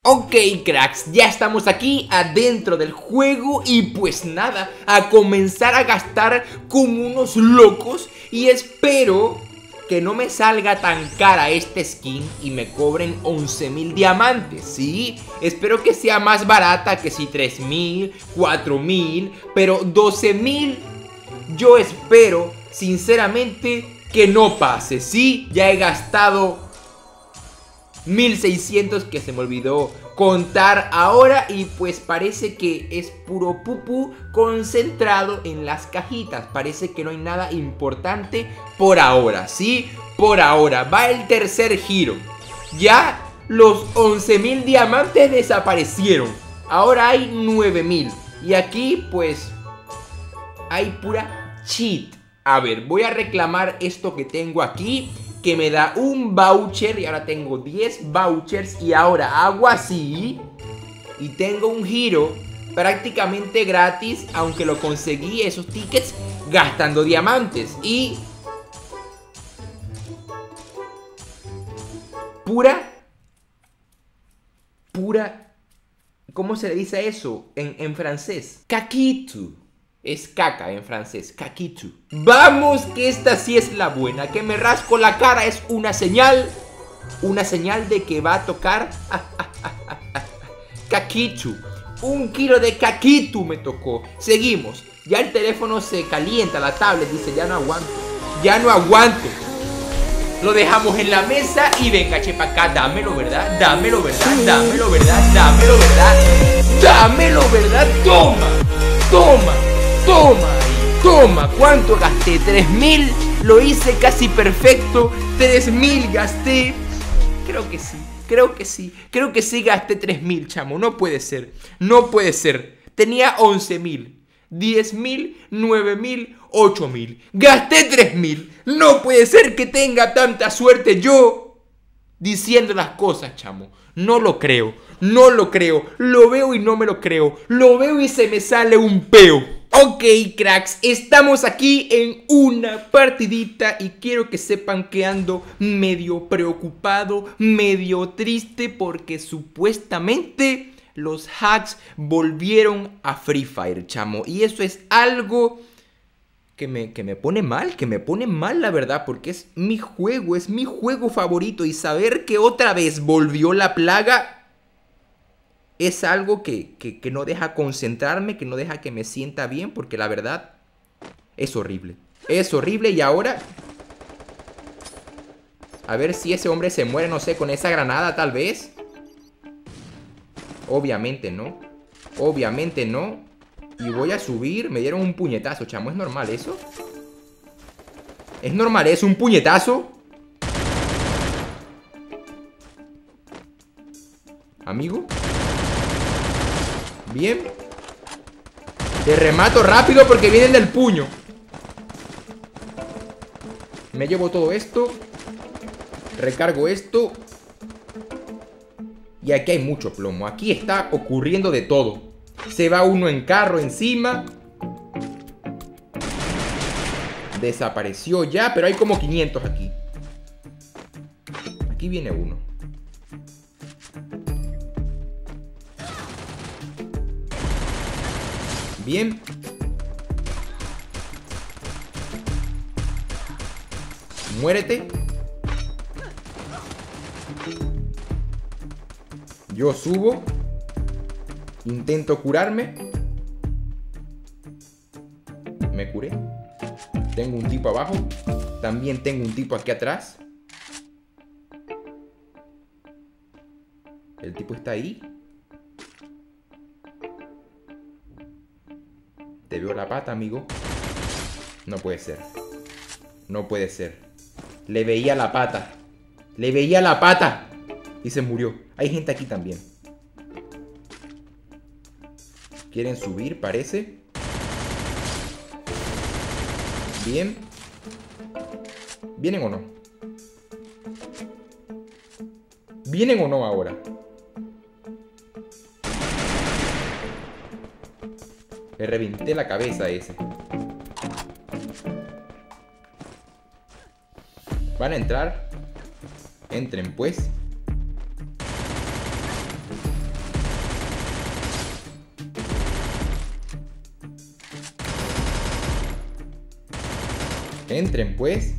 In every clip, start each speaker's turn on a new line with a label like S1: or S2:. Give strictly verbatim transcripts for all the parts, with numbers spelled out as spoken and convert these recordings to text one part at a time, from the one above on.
S1: Ok, cracks, ya estamos aquí adentro del juego y pues nada, a comenzar a gastar como unos locos y espero que no me salga tan cara este skin y me cobren once mil diamantes, ¿sí? Espero que sea más barata que si tres mil, cuatro mil, pero doce mil yo espero sinceramente que no pase, ¿sí? Ya he gastado mil seiscientos que se me olvidó contar ahora y pues parece que es puro pupú concentrado en las cajitas. Parece que no hay nada importante por ahora, ¿sí? Por ahora. Va el tercer giro. Ya los once mil diamantes desaparecieron. Ahora hay nueve mil. Y aquí pues hay pura cheat. A ver, voy a reclamar esto que tengo aquí, que me da un voucher y ahora tengo diez vouchers y ahora hago así y tengo un giro prácticamente gratis, aunque lo conseguí esos tickets gastando diamantes y pura pura ¿cómo se le dice a eso en, en francés? Caquitu. Es caca en francés, caquitu. Vamos, que esta sí es la buena. Que me rasco la cara es una señal. Una señal de que va a tocar caquitu. Un kilo de caquitu me tocó. Seguimos. Ya el teléfono se calienta, la tablet dice ya no aguanto. Ya no aguanto. Lo dejamos en la mesa y venga, chepa acá, dámelo, ¿verdad? Dámelo, ¿verdad? Dámelo, ¿verdad? Dámelo, ¿verdad? Dámelo, ¿verdad? Toma, toma. Toma, toma, ¿cuánto gasté? ¿tres mil? Lo hice casi perfecto. tres mil gasté. Creo que sí, creo que sí. Creo que sí gasté tres mil, chamo. No puede ser, no puede ser. Tenía once mil, diez mil, nueve mil, ocho mil. Gasté tres mil. No puede ser que tenga tanta suerte yo diciendo las cosas, chamo. No lo creo, no lo creo. Lo veo y no me lo creo. Lo veo y se me sale un peo. Ok, cracks, estamos aquí en una partidita y quiero que sepan que ando medio preocupado, medio triste porque supuestamente los hacks volvieron a Free Fire, chamo. Y eso es algo que me, que me pone mal, que me pone mal la verdad, porque es mi juego, es mi juego favorito y saber que otra vez volvió la plaga es algo que, que, que no deja concentrarme, que no deja que me sienta bien, porque la verdad es horrible. Es horrible y ahora a ver si ese hombre se muere, no sé, con esa granada tal vez. Obviamente no. Obviamente no. Y voy a subir, me dieron un puñetazo, chamo, ¿es normal eso? ¿Es normal eso? ¿Un puñetazo? Amigo. Bien. Te remato rápido porque vienen del puño. Me llevo todo esto. Recargo esto. Y aquí hay mucho plomo. Aquí está ocurriendo de todo. Se va uno en carro encima. Desapareció ya, pero hay como quinientos aquí. Aquí viene uno. Bien. Muérete. Yo subo. Intento curarme. Me curé. Tengo un tipo abajo. También tengo un tipo aquí atrás. El tipo está ahí. Te veo la pata, amigo. No puede ser. No puede ser. Le veía la pata. Le veía la pata. Y se murió. Hay gente aquí también. Quieren subir, parece. Bien. ¿Vienen o no? ¿Vienen o no ahora? Le reventé la cabeza a ese. ¿Van a entrar? Entren pues. Entren pues.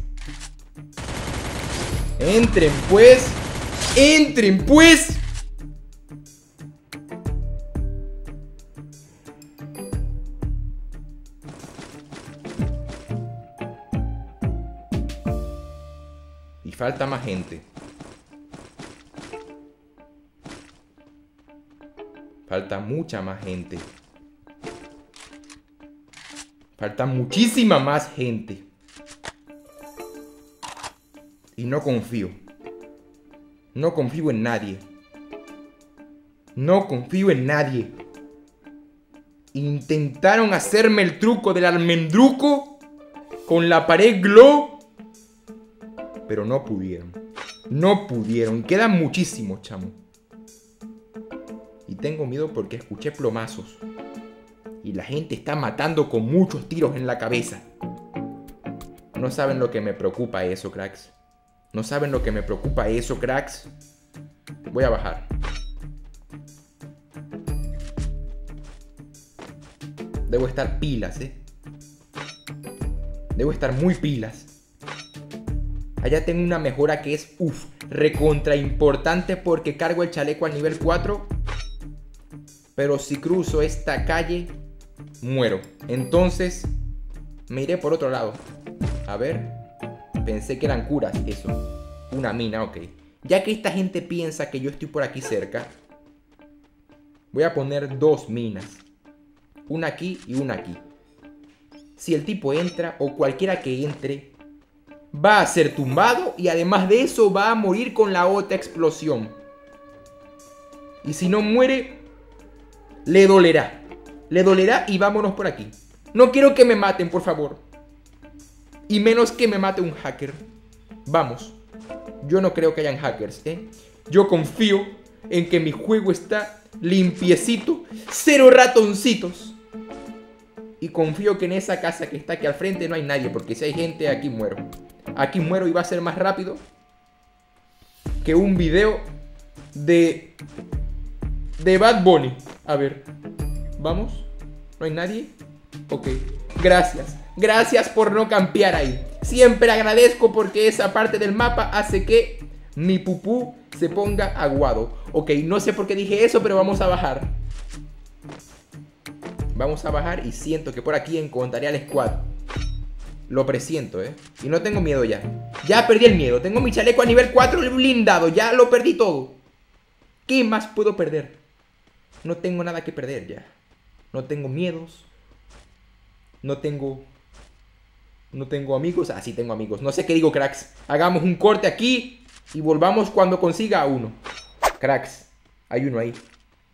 S1: Entren pues. Entren pues. Y falta más gente. Falta mucha más gente. Falta muchísima más gente. Y no confío. No confío en nadie. No confío en nadie. Intentaron hacerme el truco del almendruco con la pared glow, pero no pudieron. No pudieron. Quedan muchísimos, chamo. Y tengo miedo porque escuché plomazos. Y la gente está matando con muchos tiros en la cabeza. No saben lo que me preocupa eso, cracks. No saben lo que me preocupa eso, cracks. Voy a bajar. Debo estar pilas, eh. Debo estar muy pilas. Allá tengo una mejora que es, uff, recontra importante porque cargo el chaleco al nivel cuatro. Pero si cruzo esta calle, muero. Entonces, me iré por otro lado. A ver. Pensé que eran curas, eso. Una mina, ok. Ya que esta gente piensa que yo estoy por aquí cerca, voy a poner dos minas. Una aquí y una aquí. Si el tipo entra, o cualquiera que entre, va a ser tumbado y además de eso va a morir con la otra explosión. Y si no muere, le dolerá. Le dolerá y vámonos por aquí. No quiero que me maten, por favor. Y menos que me mate un hacker. Vamos. Yo no creo que hayan hackers, ¿eh? Yo confío en que mi juego está limpiecito. Cero ratoncitos. Y confío que en esa casa que está aquí al frente no hay nadie. Porque si hay gente, aquí muero. Aquí muero y va a ser más rápido que un video de... de Bad Bunny. A ver. ¿Vamos? ¿No hay nadie? Ok. Gracias. Gracias por no campear ahí. Siempre agradezco porque esa parte del mapa hace que mi pupú se ponga aguado. Ok, no sé por qué dije eso, pero vamos a bajar. Vamos a bajar y siento que por aquí encontraré al squad. Lo presiento, eh. Y no tengo miedo ya. Ya perdí el miedo. Tengo mi chaleco a nivel cuatro blindado. Ya lo perdí todo. ¿Qué más puedo perder? No tengo nada que perder ya. No tengo miedos. No tengo... No tengo amigos. Ah, sí tengo amigos. No sé qué digo, cracks. Hagamos un corte aquí y volvamos cuando consiga a uno. Cracks, hay uno ahí.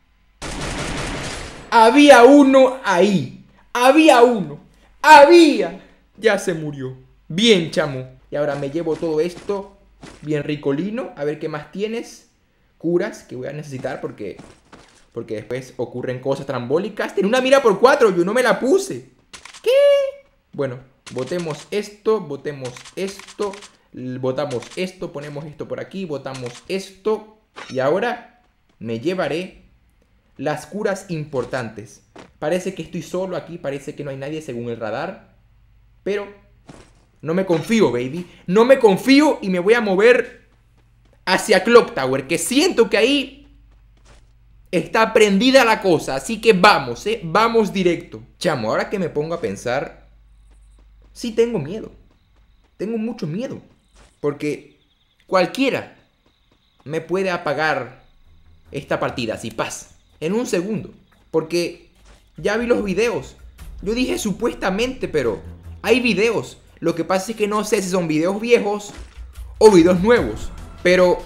S1: Había uno ahí. Había uno. Había. Ya se murió. Bien, chamo. Y ahora me llevo todo esto. Bien ricolino. A ver qué más tienes. Curas que voy a necesitar porque... Porque después ocurren cosas trambólicas. Tiene una mira por cuatro. Yo no me la puse. ¿Qué? Bueno, botemos esto. Botemos esto. Botamos esto. Ponemos esto por aquí. Botamos esto. Y ahora me llevaré las curas importantes. Parece que estoy solo aquí. Parece que no hay nadie según el radar. Pero no me confío, baby. No me confío y me voy a mover hacia Clock Tower. Que siento que ahí... está prendida la cosa, así que vamos, eh, vamos directo. Chamo, ahora que me pongo a pensar, sí tengo miedo. Tengo mucho miedo. Porque cualquiera me puede apagar esta partida, así, paz, en un segundo. Porque ya vi los videos. Yo dije supuestamente, pero hay videos. Lo que pasa es que no sé si son videos viejos o videos nuevos. Pero...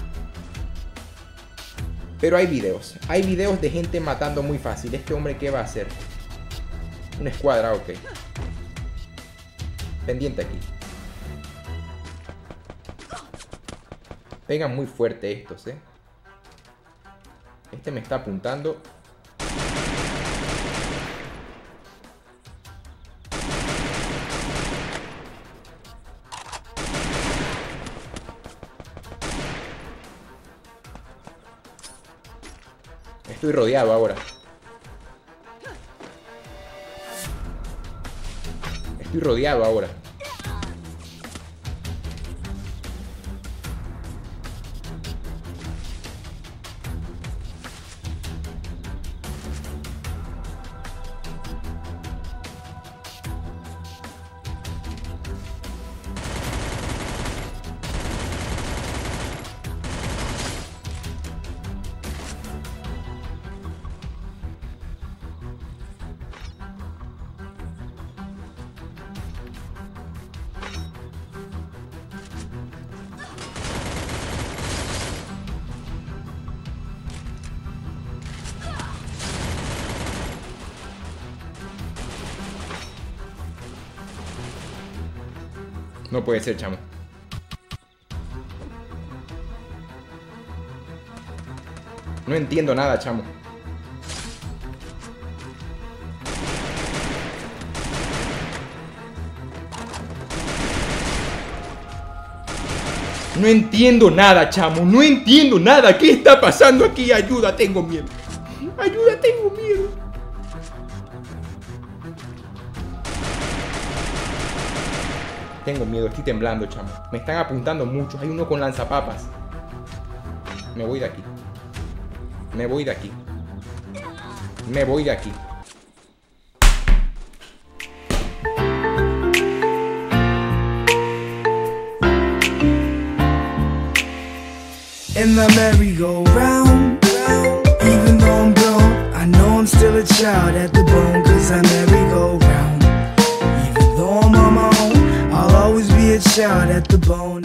S1: Pero hay videos. Hay videos de gente matando muy fácil. ¿Este hombre qué va a hacer? Una escuadra, ok. Pendiente aquí. Pegan muy fuerte estos, eh. Este me está apuntando. Estoy rodeado ahora. Estoy rodeado ahora. No puede ser, chamo. No entiendo nada, chamo. No entiendo nada, chamo. No entiendo nada. ¿Qué está pasando aquí? Ayuda, tengo miedo. Ayuda, tengo miedo. Tengo miedo, estoy temblando, chamo. Me están apuntando muchos. Hay uno con lanzapapas. Me voy de aquí. Me voy de aquí. Me voy de aquí.
S2: In the merry-go-round, even though I'm grown, I know I'm still a child at the bone, cause I merry-go-round. Even though I'm on my own, I'll always be a child at the bone.